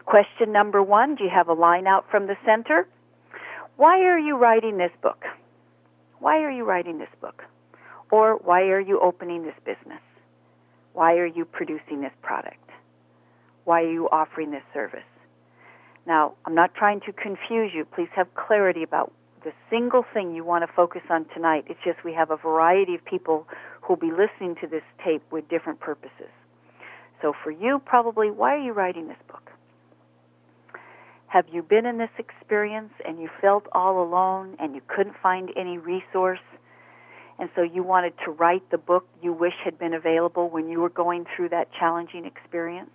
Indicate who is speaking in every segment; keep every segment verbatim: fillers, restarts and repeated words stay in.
Speaker 1: Question number one, do you have a line out from the center? Why are you writing this book? Why are you writing this book? Or why are you opening this business? Why are you producing this product? Why are you offering this service? Now, I'm not trying to confuse you. Please have clarity about the single thing you want to focus on tonight. It's just we have a variety of people who will be listening to this tape with different purposes. So for you, probably, why are you writing this book? Have you been in this experience and you felt all alone and you couldn't find any resource, and so you wanted to write the book you wish had been available when you were going through that challenging experience?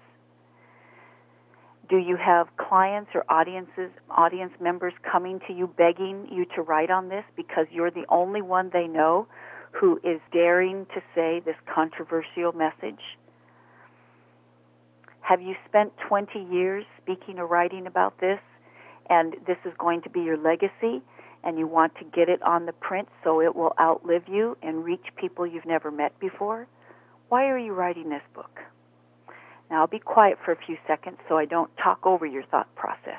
Speaker 1: Do you have clients or audiences, audience members coming to you begging you to write on this because you're the only one they know who is daring to say this controversial message? Have you spent twenty years speaking or writing about this, and this is going to be your legacy, and you want to get it on the print so it will outlive you and reach people you've never met before? Why are you writing this book? Now, I'll be quiet for a few seconds so I don't talk over your thought process.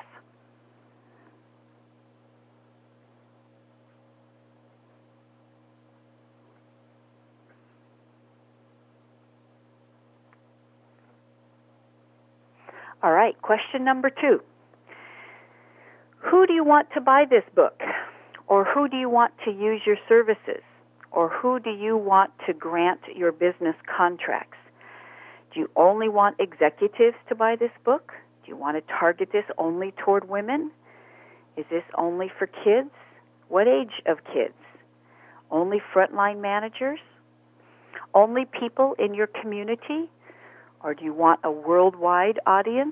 Speaker 1: All right, question number two. Who do you want to buy this book? Or who do you want to use your services? Or who do you want to grant your business contracts? Do you only want executives to buy this book? Do you want to target this only toward women? Is this only for kids? What age of kids? Only frontline managers? Only people in your community? Or do you want a worldwide audience?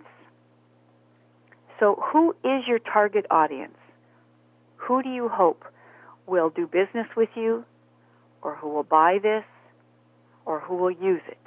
Speaker 1: So who is your target audience? Who do you hope will do business with you, or who will buy this, or who will use it?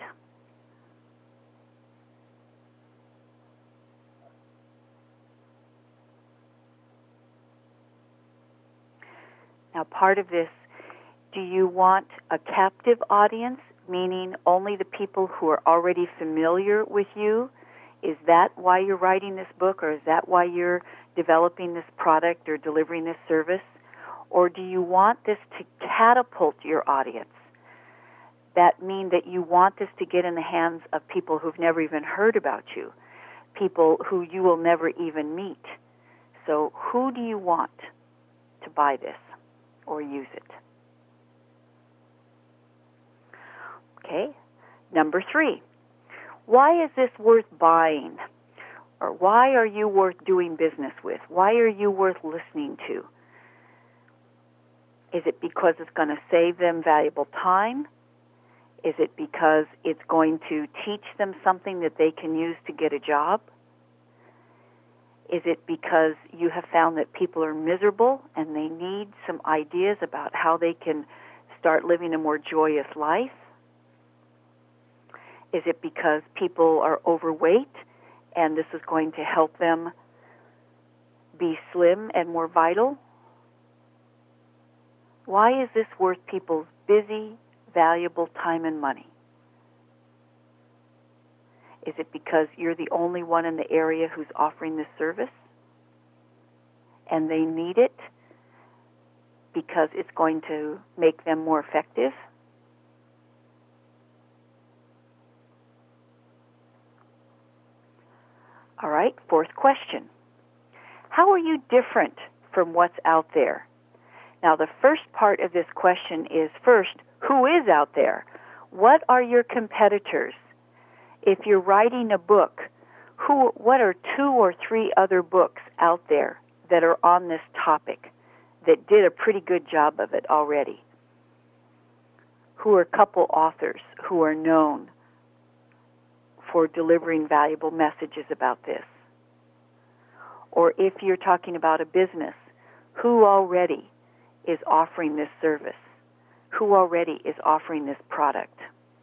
Speaker 1: Now, part of this, do you want a captive audience, meaning only the people who are already familiar with you? Is that why you're writing this book, or is that why you're developing this product or delivering this service? Or do you want this to catapult your audience? That means that you want this to get in the hands of people who've never even heard about you, people who you will never even meet. So who do you want to buy this or use it? Okay, number three. Why is this worth buying? Or why are you worth doing business with? Why are you worth listening to? Is it because it's going to save them valuable time? Is it because it's going to teach them something that they can use to get a job? Is it because you have found that people are miserable and they need some ideas about how they can start living a more joyous life? Is it because people are overweight and this is going to help them be slim and more vital? Why is this worth people's busy, valuable time and money? Is it because you're the only one in the area who's offering this service and they need it because it's going to make them more effective? All right, fourth question. How are you different from what's out there? Now, the first part of this question is, first, who is out there? What are your competitors? If you're writing a book, who, what are two or three other books out there that are on this topic that did a pretty good job of it already? Who are a couple authors who are known for delivering valuable messages about this? Or if you're talking about a business, who already is offering this service? Who already is offering this product?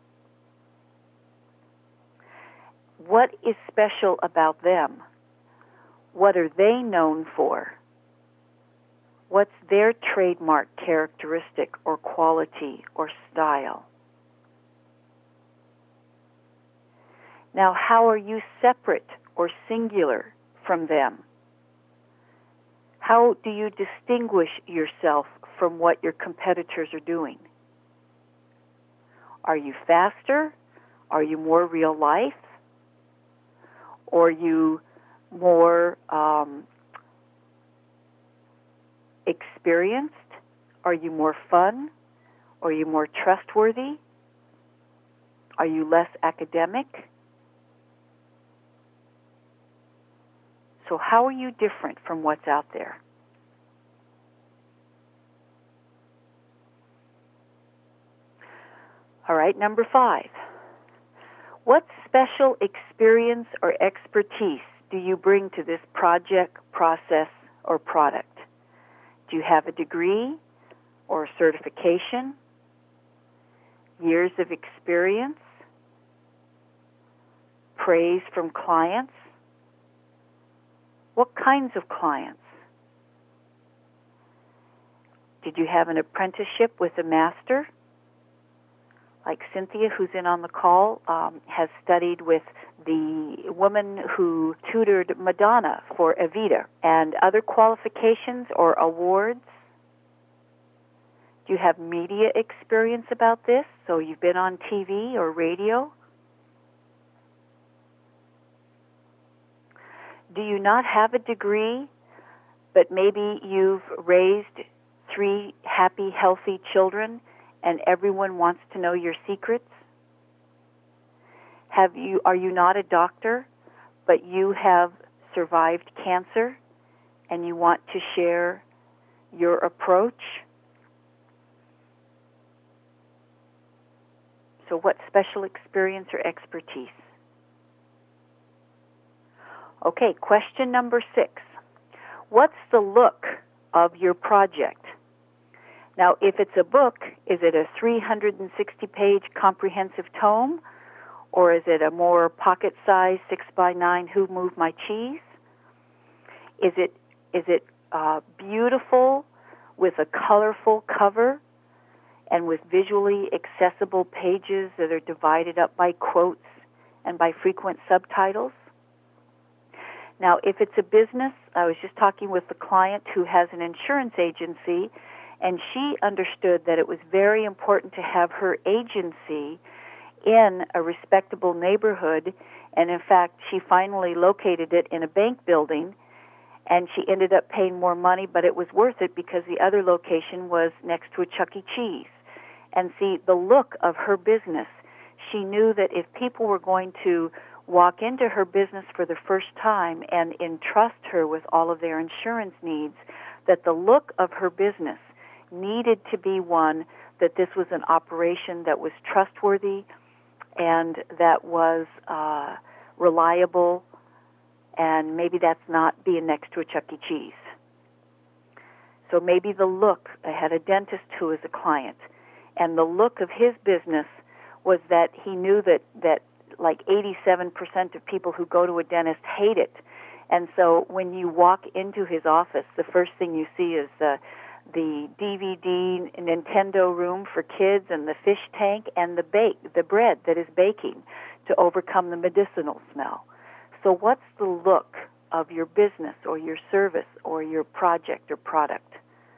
Speaker 1: What is special about them? What are they known for? What's their trademark characteristic or quality or style? Now, how are you separate or singular from them? How do you distinguish yourself from what your competitors are doing? Are you faster? Are you more real life? Or are you more um, experienced? Are you more fun? Are you more trustworthy? Are you less academic? So how are you different from what's out there? All right, number five. What special experience or expertise do you bring to this project, process, or product? Do you have a degree or a certification? Years of experience? Praise from clients? What kinds of clients? Did you have an apprenticeship with a master? Like Cynthia, who's in on the call, um, has studied with the woman who tutored Madonna for Evita. And other qualifications or awards? Do you have media experience about this? So you've been on T V or radio? Do you not have a degree, but maybe you've raised three happy, healthy children and everyone wants to know your secrets? Have you, are you not a doctor, but you have survived cancer and you want to share your approach? So what special experience or expertise? Okay, question number six. What's the look of your project? Now, if it's a book, is it a three hundred sixty page comprehensive tome? Or is it a more pocket-sized six by nine Who Moved My Cheese? Is it, is it uh, beautiful with a colorful cover and with visually accessible pages that are divided up by quotes and by frequent subtitles? Now, if it's a business, I was just talking with the client who has an insurance agency, and she understood that it was very important to have her agency in a respectable neighborhood, and in fact, she finally located it in a bank building, and she ended up paying more money, but it was worth it because the other location was next to a Chuck E. Cheese. And see, the look of her business, she knew that if people were going to walk into her business for the first time and entrust her with all of their insurance needs, that the look of her business needed to be one that this was an operation that was trustworthy and that was uh, reliable, and maybe that's not being next to a Chuck E. Cheese. So maybe the look, I had a dentist who was a client, and the look of his business was that he knew that, that like eighty-seven percent of people who go to a dentist hate it. And so when you walk into his office, the first thing you see is the the D V D Nintendo room for kids and the fish tank and the bake, the bread that is baking to overcome the medicinal smell. So what's the look of your business or your service or your project or product?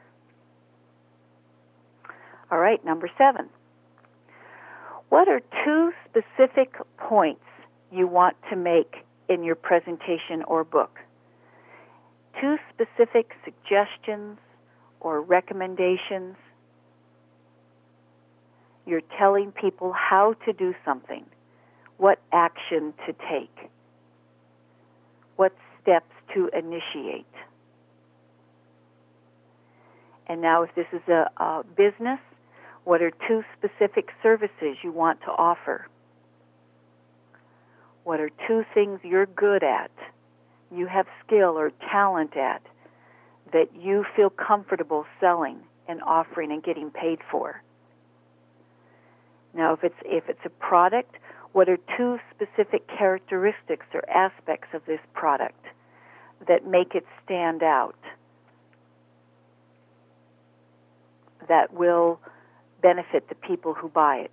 Speaker 1: All right, number seven. What are two specific points you want to make in your presentation or book? Two specific suggestions or recommendations. You're telling people how to do something, what action to take, what steps to initiate. And now if this is a, a business, what are two specific services you want to offer? What are two things you're good at, you have skill or talent at, that you feel comfortable selling and offering and getting paid for? Now, if it's if it's a product, what are two specific characteristics or aspects of this product that make it stand out, that will benefit the people who buy it?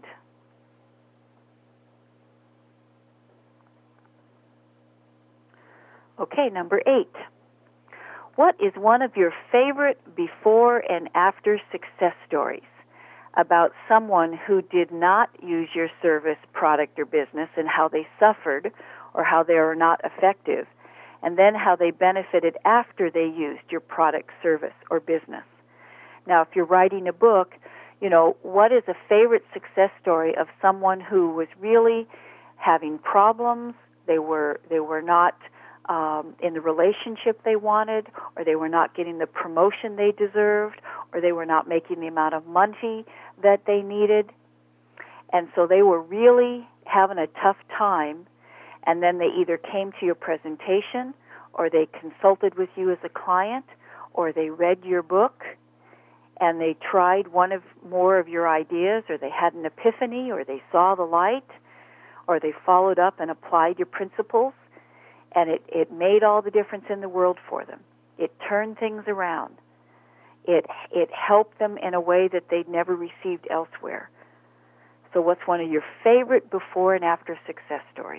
Speaker 1: Okay, number eight. What is one of your favorite before and after success stories about someone who did not use your service, product, or business and how they suffered or how they were not effective, and then how they benefited after they used your product, service, or business? Now, if you're writing a book, you know, what is a favorite success story of someone who was really having problems, they were they were not um, in the relationship they wanted, or they were not getting the promotion they deserved, or they were not making the amount of money that they needed, and so they were really having a tough time, and then they either came to your presentation, or they consulted with you as a client, or they read your book, and they tried one of more of your ideas, or they had an epiphany, or they saw the light, or they followed up and applied your principles, and it, it made all the difference in the world for them. It turned things around. It it helped them in a way that they'd never received elsewhere. So what's one of your favorite before and after success stories?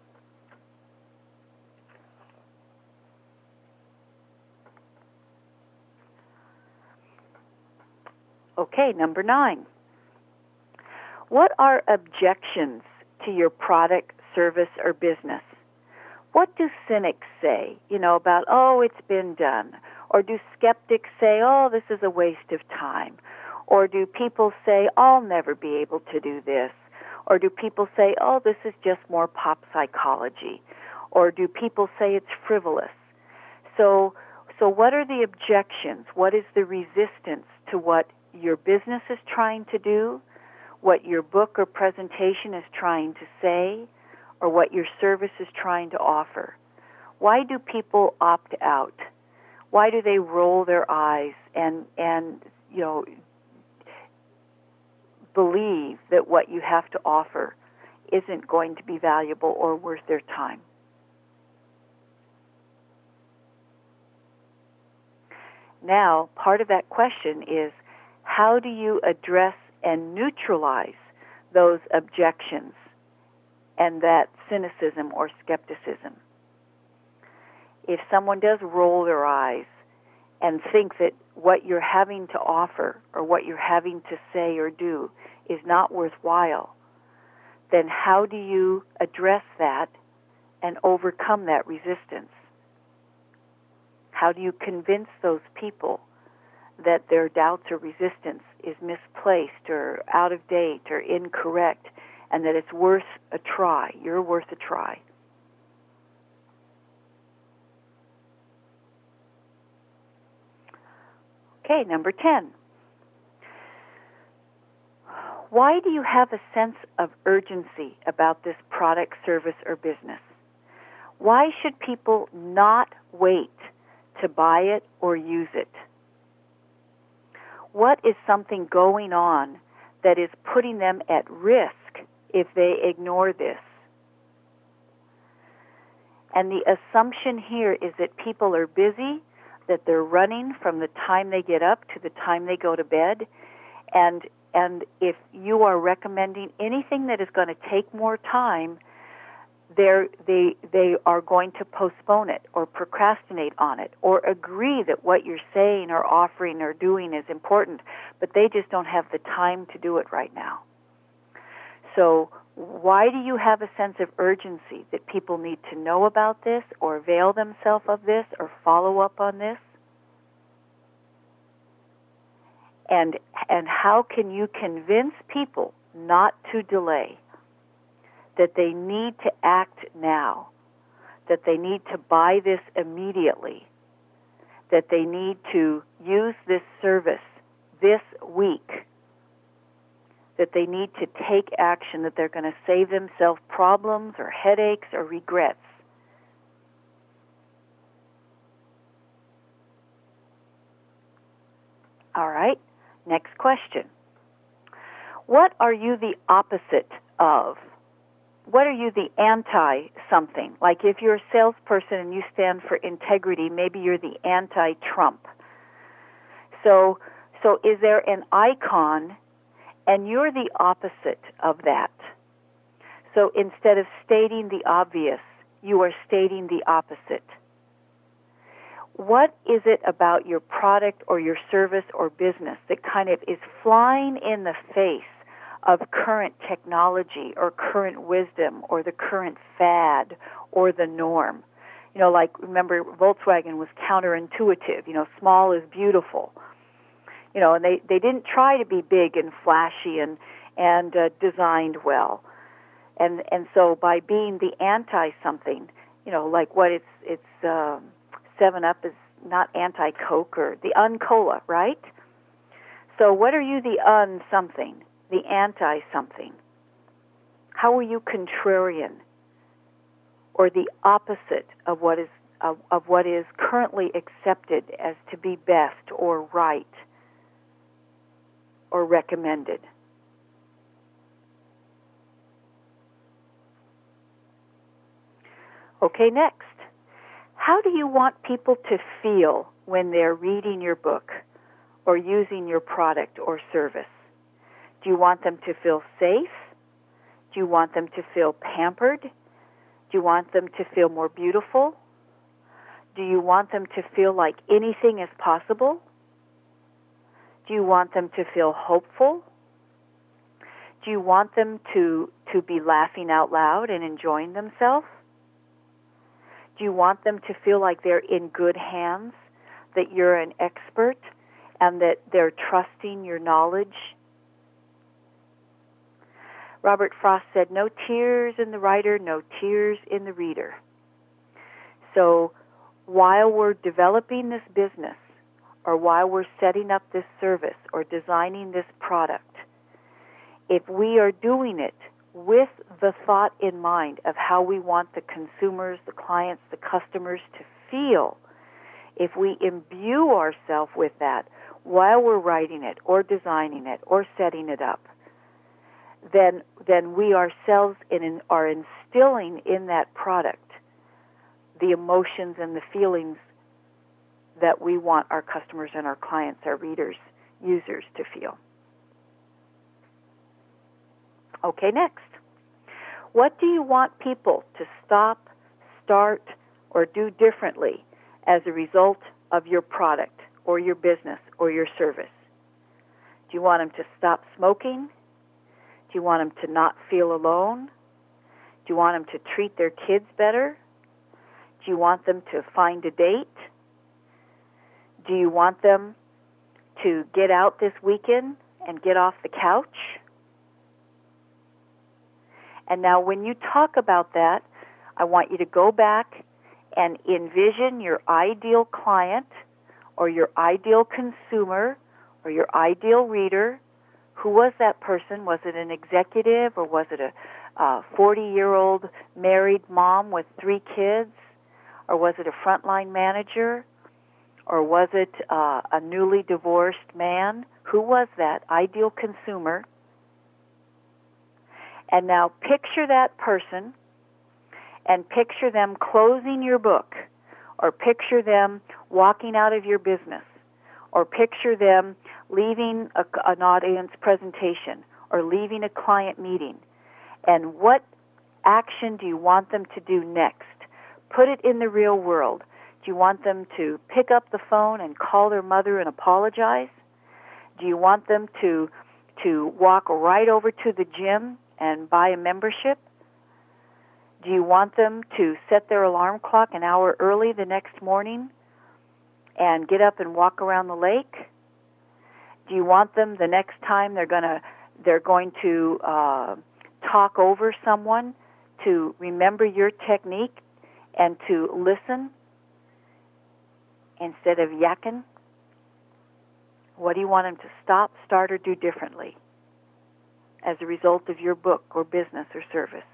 Speaker 1: Okay, number nine. What are objections to your product, service, or business? What do cynics say, you know, about, oh, it's been done? Or do skeptics say, oh, this is a waste of time? Or do people say, I'll never be able to do this? Or do people say, oh, this is just more pop psychology? Or do people say it's frivolous? So, so what are the objections? What is the resistance to what your business is trying to do, what your book or presentation is trying to say, or what your service is trying to offer? Why do people opt out? Why do they roll their eyes and, and you know, believe that what you have to offer isn't going to be valuable or worth their time? Now, part of that question is, how do you address and neutralize those objections and that cynicism or skepticism? If someone does roll their eyes and think that what you're having to offer or what you're having to say or do is not worthwhile, then how do you address that and overcome that resistance? How do you convince those people that their doubts or resistance is misplaced or out of date or incorrect, and that it's worth a try? You're worth a try. Okay, number ten. Why do you have a sense of urgency about this product, service, or business? Why should people not wait to buy it or use it? What is something going on that is putting them at risk if they ignore this? And the assumption here is that people are busy, that they're running from the time they get up to the time they go to bed, and and if you are recommending anything that is going to take more time, they're, they they are going to postpone it or procrastinate on it or agree that what you're saying or offering or doing is important, but they just don't have the time to do it right now. So why do you have a sense of urgency that people need to know about this or avail themselves of this or follow up on this? And and how can you convince people not to delay, that they need to act now, that they need to buy this immediately, that they need to use this service this week, that they need to take action, that they're going to save themselves problems or headaches or regrets? All right, next question. What are you the opposite of? What are you the anti-something? Like if you're a salesperson and you stand for integrity, maybe you're the anti-Trump. So, so is there an icon and you're the opposite of that? So instead of stating the obvious, you are stating the opposite. What is it about your product or your service or business that kind of is flying in the face of current technology or current wisdom or the current fad or the norm? You know, like, remember, Volkswagen was counterintuitive. You know, small is beautiful. You know, and they, they didn't try to be big and flashy and, and uh, designed well. And and so by being the anti-something, you know, like what it's, it's um, seven up is not anti-Coke, or the un-cola, right? So what are you the un-something, the anti-something? How are you contrarian, or the opposite of what is of, of what is currently accepted as to be best or right or recommended? Okay, next. How do you want people to feel when they're reading your book or using your product or service? Do you want them to feel safe? Do you want them to feel pampered? Do you want them to feel more beautiful? Do you want them to feel like anything is possible? Do you want them to feel hopeful? Do you want them to, to be laughing out loud and enjoying themselves? Do you want them to feel like they're in good hands, that you're an expert, and that they're trusting your knowledge? Robert Frost said, "No tears in the writer, no tears in the reader." So while we're developing this business, or while we're setting up this service or designing this product, if we are doing it with the thought in mind of how we want the consumers, the clients, the customers to feel, if we imbue ourselves with that while we're writing it or designing it or setting it up, then then we ourselves in, are instilling in that product the emotions and the feelings that we want our customers and our clients, our readers, users to feel. Okay, next. What do you want people to stop, start, or do differently as a result of your product or your business or your service? Do you want them to stop smoking? Do you want them to not feel alone? Do you want them to treat their kids better? Do you want them to find a date? Do you want them to get out this weekend and get off the couch? And now when you talk about that, I want you to go back and envision your ideal client or your ideal consumer or your ideal reader. Who was that person? Was it an executive, or was it a forty-year-old married mom with three kids? Or was it a frontline manager? Or was it uh, a newly divorced man? Who was that ideal consumer? And now picture that person, and picture them closing your book, or picture them walking out of your business, or picture them leaving a, an audience presentation, or leaving a client meeting. And what action do you want them to do next? Put it in the real world. Do you want them to pick up the phone and call their mother and apologize? Do you want them to to walk right over to the gym and buy a membership? Do you want them to set their alarm clock an hour early the next morning and get up and walk around the lake? Do you want them the next time they're gonna they're going to uh, talk over someone to remember your technique and to listen instead of yakking? What do you want them to stop, start, or do differently as a result of your book or business or service?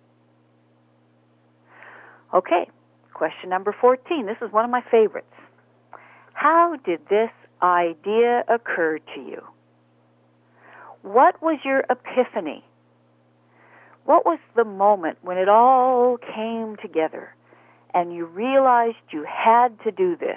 Speaker 1: Okay, question number fourteen. This is one of my favorites. How did this idea occur to you? What was your epiphany? What was the moment when it all came together and you realized you had to do this?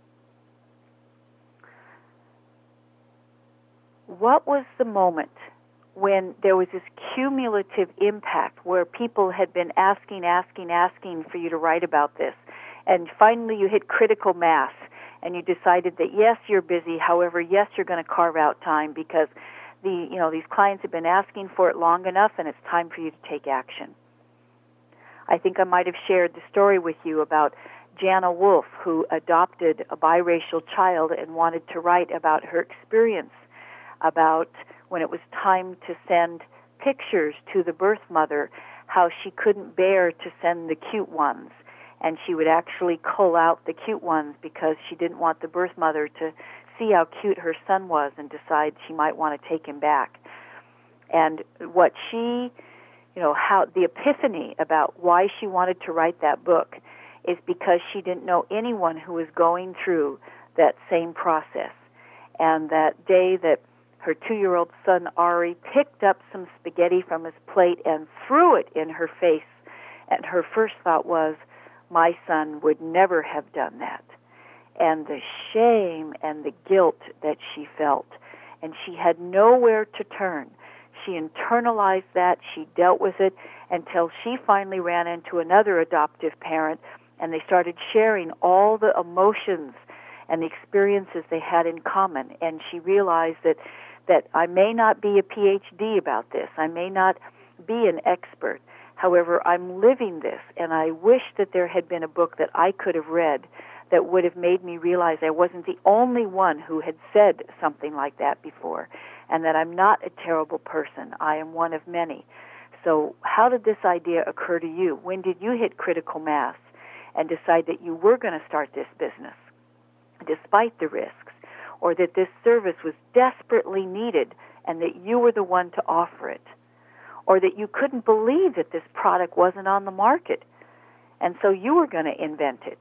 Speaker 1: What was the moment when there was this cumulative impact where people had been asking, asking, asking for you to write about this, and finally you hit critical mass, and you decided that yes, you're busy. However, yes, you're going to carve out time because the you know these clients have been asking for it long enough, and it's time for you to take action. I think I might have shared the story with you about Jana Wolf, who adopted a biracial child and wanted to write about her experience, about when it was time to send pictures to the birth mother, how she couldn't bear to send the cute ones, and she would actually cull out the cute ones because she didn't want the birth mother to see how cute her son was and decide she might want to take him back. And what she, you know, how the epiphany about why she wanted to write that book is because she didn't know anyone who was going through that same process. And that day that her two-year-old son, Ari, picked up some spaghetti from his plate and threw it in her face, and her first thought was, my son would never have done that. And the shame and the guilt that she felt, and she had nowhere to turn. She internalized that, she dealt with it, until she finally ran into another adoptive parent, and they started sharing all the emotions and the experiences they had in common. And she realized that, that I may not be a P H D about this, I may not be an expert, however, I'm living this, and I wish that there had been a book that I could have read that would have made me realize I wasn't the only one who had said something like that before, and that I'm not a terrible person. I am one of many. So how did this idea occur to you? When did you hit critical mass and decide that you were going to start this business, despite the risks, or that this service was desperately needed and that you were the one to offer it, or that you couldn't believe that this product wasn't on the market, and so you were going to invent it?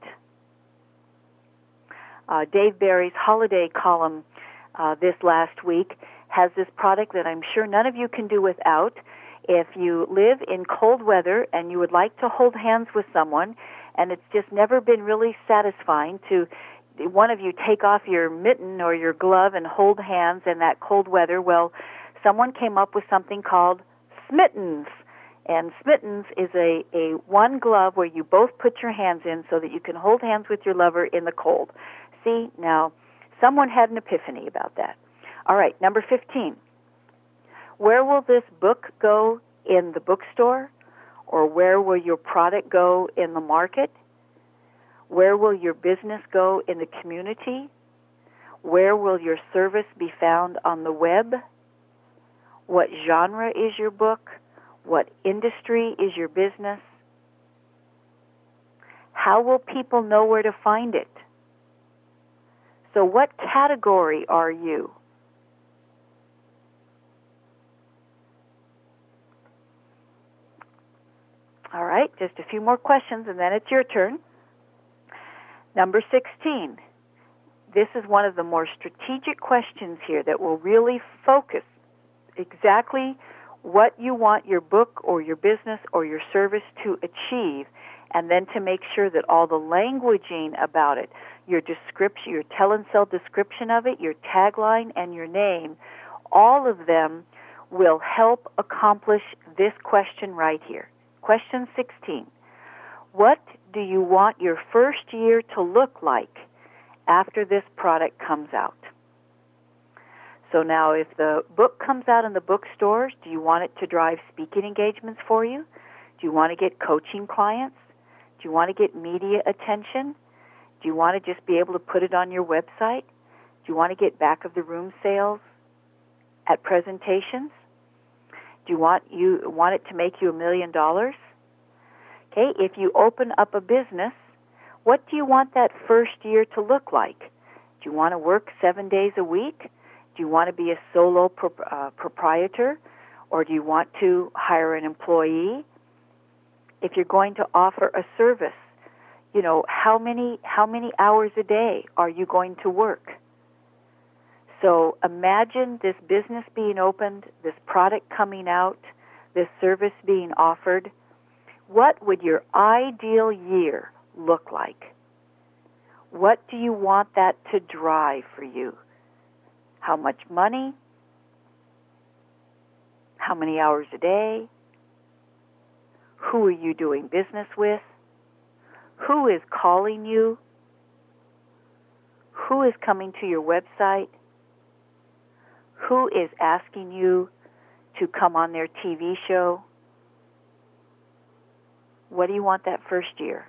Speaker 1: Uh, Dave Barry's holiday column uh, this last week has this product that I'm sure none of you can do without. If you live in cold weather and you would like to hold hands with someone, and it's just never been really satisfying to one of you take off your mitten or your glove and hold hands in that cold weather, well, someone came up with something called Smittens. And Smittens is a, a one glove where you both put your hands in so that you can hold hands with your lover in the cold. See, now, someone had an epiphany about that. All right, number fifteen. Where will this book go in the bookstore? Or where will your product go in the market? Where will your business go in the community? Where will your service be found on the web? What genre is your book? What industry is your business? How will people know where to find it? So what category are you? All right, just a few more questions and then it's your turn. Number sixteen. This is one of the more strategic questions here that will really focus exactly what you want your book or your business or your service to achieve, and then to make sure that all the languaging about it, your description, your tell and sell description of it, your tagline, and your name, all of them will help accomplish this question right here. Question sixteen. What do you want your first year to look like after this product comes out? So now if the book comes out in the bookstores, do you want it to drive speaking engagements for you? Do you want to get coaching clients? Do you want to get media attention? Do you want to just be able to put it on your website? Do you want to get back of the room sales at presentations? Do you want you want it to make you a million dollars? Okay, if you open up a business, what do you want that first year to look like? Do you want to work seven days a week? Do you want to be a solo pro, uh, proprietor? Or do you want to hire an employee? If you're going to offer a service, you know, how many how many hours a day are you going to work? So imagine this business being opened, this product coming out, this service being offered. What would your ideal year look like? What do you want that to drive for you? How much money? How many hours a day? Who are you doing business with? Who is calling you? Who is coming to your website? Who is asking you to come on their T V show? What do you want that first year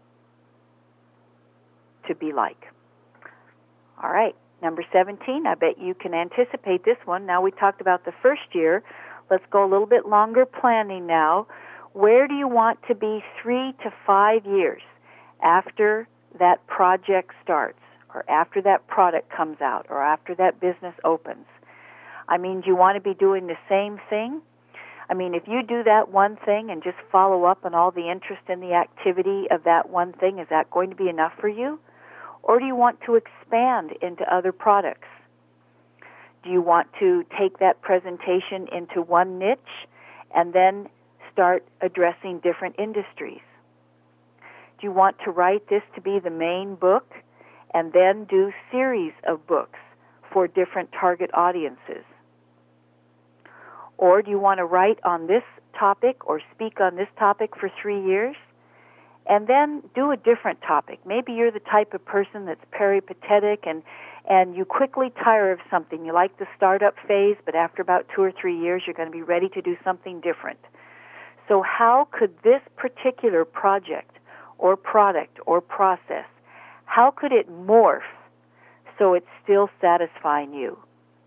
Speaker 1: to be like? All right, number seventeen, I bet you can anticipate this one. Now we talked about the first year. Let's go a little bit longer planning now. Where do you want to be three to five years after that project starts, or after that product comes out, or after that business opens? I mean, do you want to be doing the same thing? I mean, if you do that one thing and just follow up on all the interest in the activity of that one thing, is that going to be enough for you? Or do you want to expand into other products? Do you want to take that presentation into one niche and then start addressing different industries? Do you want to write this to be the main book and then do series of books for different target audiences? Or do you want to write on this topic or speak on this topic for three years and then do a different topic? Maybe you're the type of person that's peripatetic and, and you quickly tire of something. You like the startup phase, but after about two or three years, you're going to be ready to do something different. So how could this particular project or product or process, how could it morph so it's still satisfying you?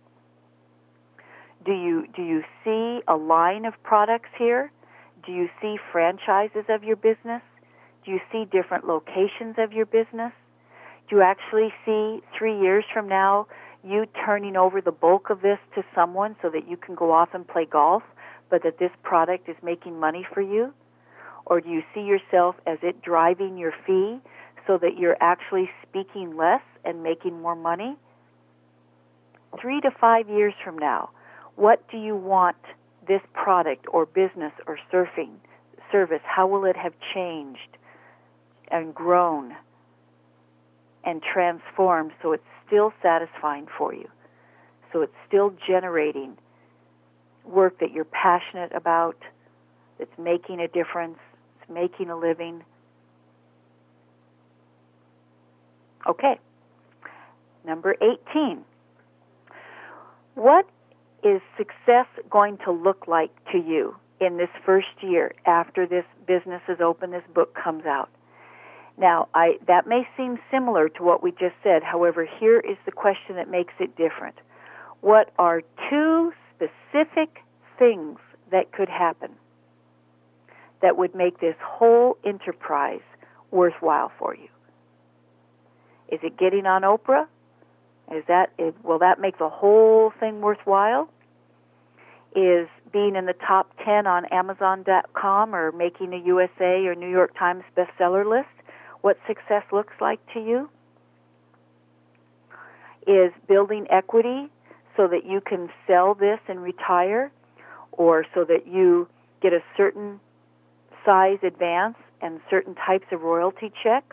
Speaker 1: Do you do you see a line of products here? Do you see franchises of your business? Do you see different locations of your business? Do you actually see three years from now you turning over the bulk of this to someone so that you can go off and play golf, but that this product is making money for you? Or do you see yourself as it driving your fee so that you're actually speaking less and making more money? Three to five years from now, what do you want this product or business or surfing service, how will it have changed and grown and transformed so it's still satisfying for you, so it's still generating work that you're passionate about, that's making a difference, it's making a living? Okay, number eighteen. What is success going to look like to you in this first year after this business is open, this book comes out? Now, I, that may seem similar to what we just said. However, here is the question that makes it different. What are two specific things that could happen that would make this whole enterprise worthwhile for you? Is it getting on Oprah? Is that, is, will that make the whole thing worthwhile? Is being in the top ten on Amazon dot com or making a U S A or New York Times bestseller list what success looks like to you? Is building equity so that you can sell this and retire, or so that you get a certain size advance and certain types of royalty checks?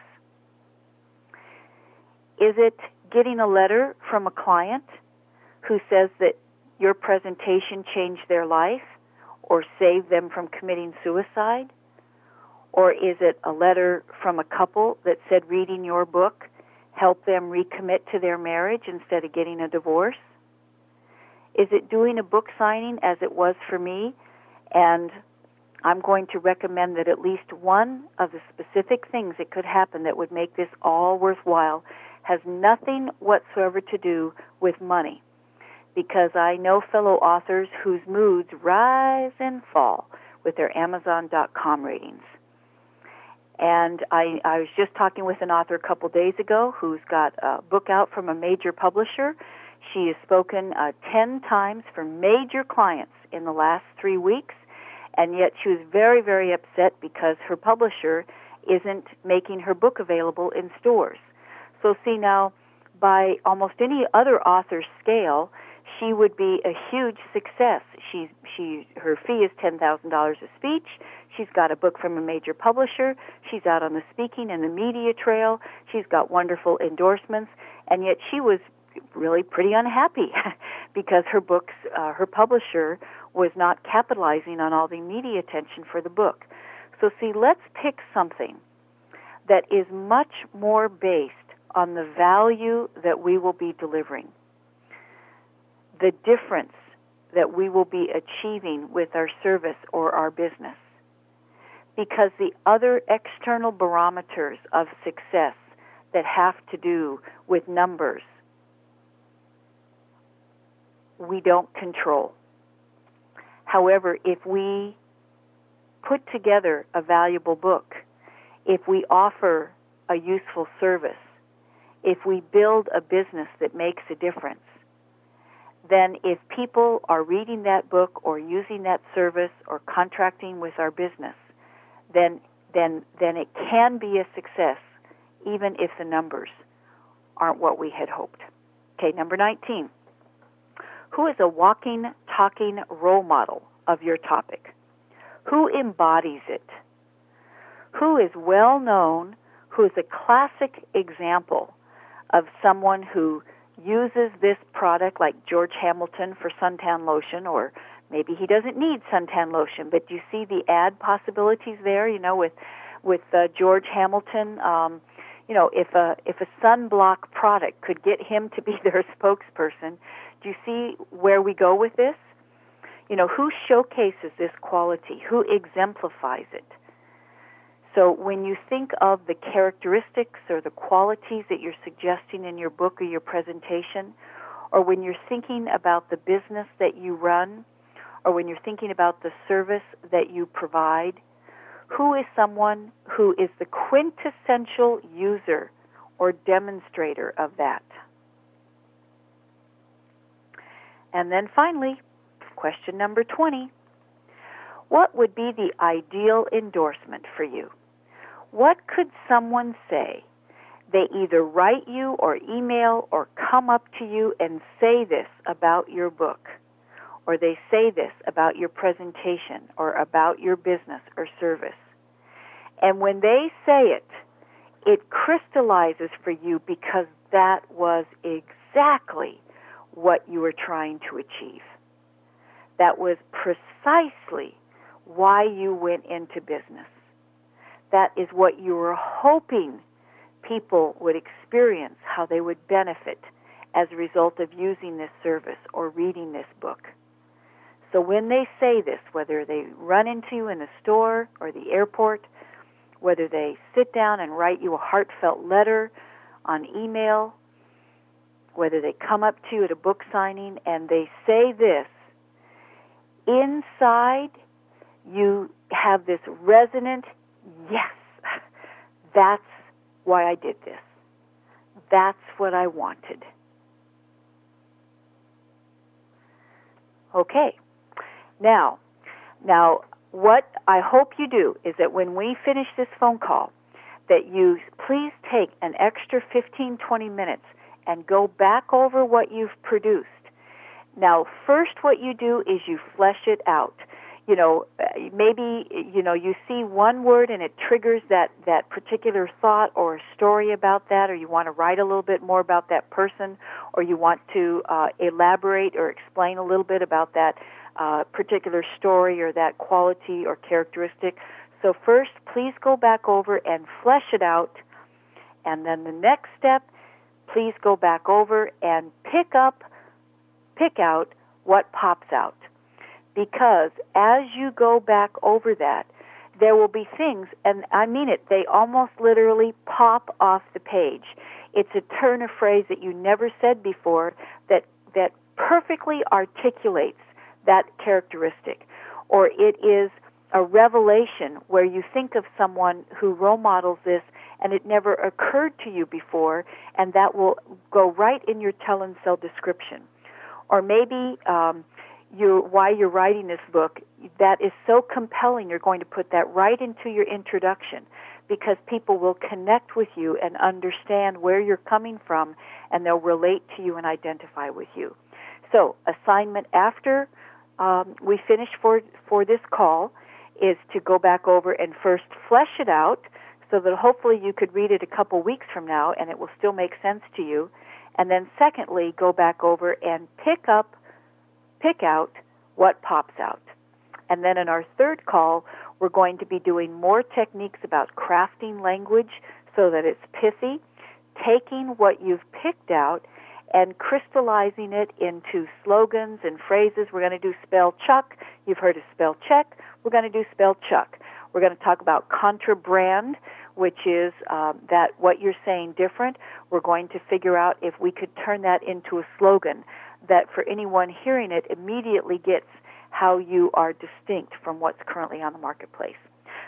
Speaker 1: Is it getting a letter from a client who says that your presentation changed their life or saved them from committing suicide? Or is it a letter from a couple that said reading your book helped them recommit to their marriage instead of getting a divorce? Is it doing a book signing as it was for me? And I'm going to recommend that at least one of the specific things that could happen that would make this all worthwhile has nothing whatsoever to do with money, because I know fellow authors whose moods rise and fall with their Amazon dot com ratings. And I, I was just talking with an author a couple days ago who's got a book out from a major publisher. She has spoken uh, ten times for major clients in the last three weeks, and yet she was very, very upset because her publisher isn't making her book available in stores. So see now, by almost any other author's scale, she would be a huge success. She, she, her fee is ten thousand dollars a speech. She's got a book from a major publisher. She's out on the speaking and the media trail. She's got wonderful endorsements, and yet she was really pretty unhappy because her books, uh, her publisher was not capitalizing on all the media attention for the book. So see, let's pick something that is much more based on the value that we will be delivering, the difference that we will be achieving with our service or our business. Because the other external barometers of success that have to do with numbers, we don't control. However, if we put together a valuable book, if we offer a useful service, if we build a business that makes a difference, then if people are reading that book or using that service or contracting with our business, then then then it can be a success, even if the numbers aren't what we had hoped. Okay, number nineteen. Who is a walking, talking role model of your topic? Who embodies it? Who is well known, who is a classic example of someone who uses this product, like George Hamilton for suntan lotion, or maybe he doesn't need suntan lotion, but you see the ad possibilities there, you know, with with uh, George Hamilton. Um, you know, if a if a sunblock product could get him to be their spokesperson, do you see where we go with this? You know, who showcases this quality? Who exemplifies it? So when you think of the characteristics or the qualities that you're suggesting in your book or your presentation, or when you're thinking about the business that you run, or when you're thinking about the service that you provide, who is someone who is the quintessential user or demonstrator of that? And then finally, question number twenty, what would be the ideal endorsement for you? What could someone say? They either write you or email or come up to you and say this about your book, or they say this about your presentation or about your business or service. And when they say it, it crystallizes for you because that was exactly what you were trying to achieve. That was precisely why you went into business. That is what you were hoping people would experience, how they would benefit as a result of using this service or reading this book. So when they say this, whether they run into you in the store or the airport, whether they sit down and write you a heartfelt letter on email, whether they come up to you at a book signing and they say this, inside you have this resonant, yes, that's why I did this. That's what I wanted. Okay. Now, now, what I hope you do is that when we finish this phone call, that you please take an extra fifteen, twenty minutes and go back over what you've produced. Now, first what you do is you flesh it out. You know, maybe, you know, you see one word and it triggers that, that particular thought or story about that, or you want to write a little bit more about that person, or you want to uh, elaborate or explain a little bit about that uh, particular story or that quality or characteristic. So first, please go back over and flesh it out, and then the next step, please go back over and pick up, pick out what pops out. Because as you go back over that, there will be things, and I mean it, they almost literally pop off the page. It's a turn of phrase that you never said before that, that perfectly articulates that characteristic. Or it is a revelation where you think of someone who role models this and it never occurred to you before, and that will go right in your tell and sell description. Or maybe um, you, why you're writing this book, that is so compelling, you're going to put that right into your introduction, because people will connect with you and understand where you're coming from, and they'll relate to you and identify with you. So, assignment after um, we finish for, for this call is to go back over and first flesh it out so that hopefully you could read it a couple weeks from now and it will still make sense to you. And then secondly, go back over and pick up, pick out what pops out. And then in our third call, we're going to be doing more techniques about crafting language so that it's pithy, taking what you've picked out and crystallizing it into slogans and phrases. We're going to do spell Chuck. You've heard of spell check. We're going to do spell Chuck. We're going to talk about contra brand, which is um, that what you're saying different. We're going to figure out if we could turn that into a slogan that for anyone hearing it immediately gets how you are distinct from what's currently on the marketplace.